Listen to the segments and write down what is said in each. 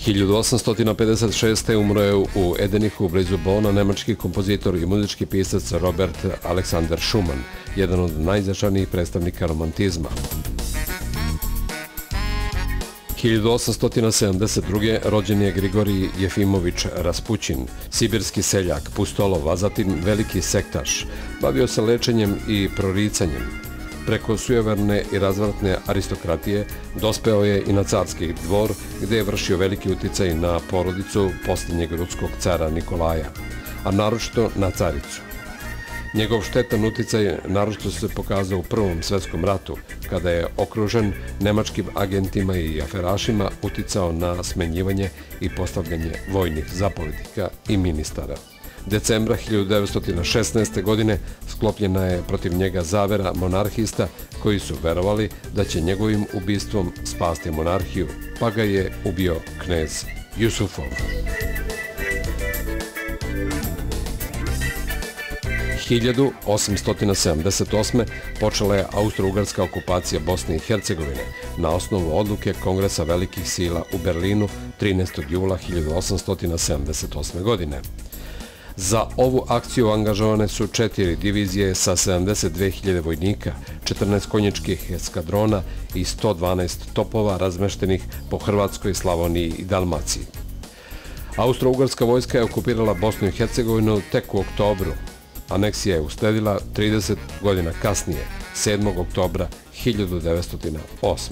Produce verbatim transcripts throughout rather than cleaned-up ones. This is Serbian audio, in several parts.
hiljadu osamsto pedeset šeste. umro je u Edenihu blizu Bona nemački kompozitor i muzički pisac Robert Alexander Schumann, jedan od najznačajnijih predstavnika romantizma. hiljadu osamsto sedamdeset druge. rođen je Grigorij Jefimović Raspućin, sibirski seljak, pustolov, a zatim veliki sektaš. Bavio se lečenjem i proricanjem. Preko sujeverne i razvratne aristokratije dospeo je i na carski dvor, gde je vršio veliki uticaj na porodicu posljednjeg ruskog cara Nikolaja, a naročito na caricu. Njegov štetan uticaj naročito se pokazao u Prvom svetskom ratu, kada je okružen nemačkim agentima i aferašima uticao na smenjivanje i postavljanje vojnih zapolitika i ministara. Decembra hiljadu devetsto šesnaeste. godine sklopljena je protiv njega zavera monarhista koji su verovali da će njegovim ubistvom spasti monarhiju, pa ga je ubio knez Jusufov. hiljadu osamsto sedamdeset osme. počela je austro-ugarska okupacija Bosne i Hercegovine na osnovu odluke Kongresa velikih sila u Berlinu trinaestog jula hiljadu osamsto sedamdeset osme. godine. Za ovu akciju angažovane su četiri divizije sa sedamdeset dve hiljade vojnika, četrnaest konjičkih eskadrona i sto dvanaest topova razmeštenih po Hrvatskoj, Slavoniji i Dalmaciji. Austro-ugarska vojska je okupirala Bosnu i Hercegovinu tek u oktobru. Aneksija je usledila trideset godina kasnije, sedmog oktobra hiljadu devetsto osme.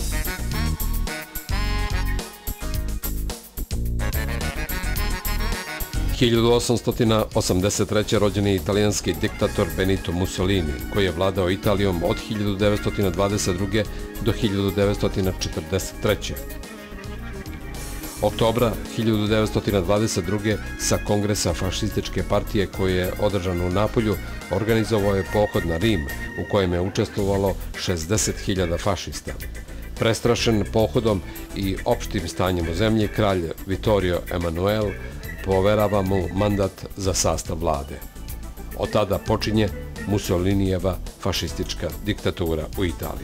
hiljadu osamsto osamdeset treće. rođen je italijanski diktator Benito Mussolini, koji je vladao Italijom od hiljadu devetsto dvadeset druge. do hiljadu devetsto četrdeset treće. Oktobra hiljadu devetsto dvadeset druge. sa kongresa fašističke partije koji je održan u Napolju organizovao je pohod na Rim u kojem je učestvovalo šezdeset hiljada fašista. Prestrašen pohodom i opštim stanjem u zemlji, kralj Vittorio Emanuel poverava mu mandat za sastav vlade. Od tada počinje Mussolinijeva fašistička diktatura u Italiji.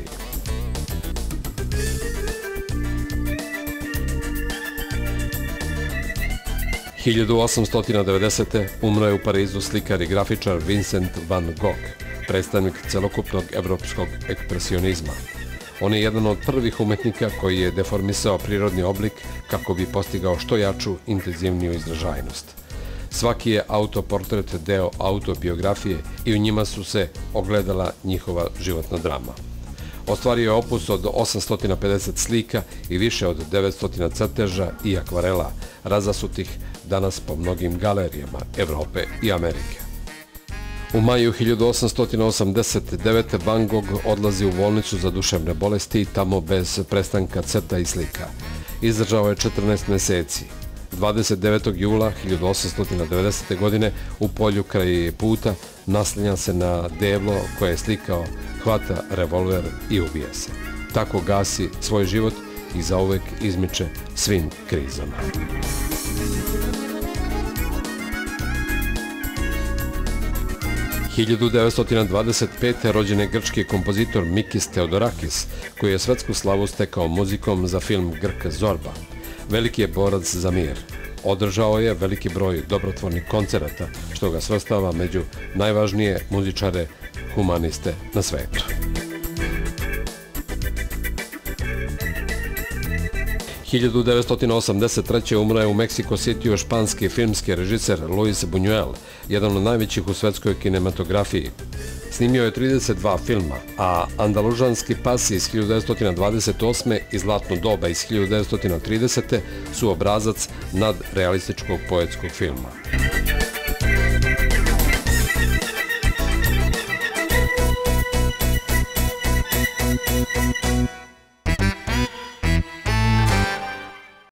hiljadu osamsto devedesete. umro je u Parizu slikar i grafičar Vincent van Gogh, predstavnik celokupnog evropskog ekspresionizma. On je jedan od prvih umetnika koji je deformisao prirodni oblik kako bi postigao što jaču, intenzivniju izražajnost. Svaki je autoportret deo autobiografije i u njima su se ogledala njihova životna drama. Ostvario je opus od osamsto pedeset slika i više od devetsto crteža i akvarela, razasutih danas po mnogim galerijama Evrope i Amerike. U maju hiljadu osamsto osamdeset devete. Van Gogh odlazi u bolnicu za duševne bolesti i tamo bez prestanka crta i slika. Izdržao je četrnaest meseci. dvadeset devetog jula hiljadu osamsto devedesete. godine u polju kraj puta naslanja se na deblo koje je slikao, hvata revolver i ubije se. Tako gasi svoj život i zauvek izmiče svim krizama. hiljadu devetsto dvadeset pete. rođen je grčki kompozitor Mikis Theodorakis, koji je svetsku slavu stekao muzikom za film Grk Zorba. Veliki je borac za mir. Održao je veliki broj dobrotvornih koncerata, što ga svrstava među najvažnije muzičare humaniste na svetu. hiljadu devetsto osamdeset treće. umro je u Meksiko Cityu španski filmski režiser Luis Buñuel, jedan od najvećih u svetskoj kinematografiji. Snimio je trideset dva filma, a Andalužanski pas iz hiljadu devetsto dvadeset osme. i Zlatno doba iz hiljadu devetsto tridesete. su obrazac nadrealističkog poetskog filma.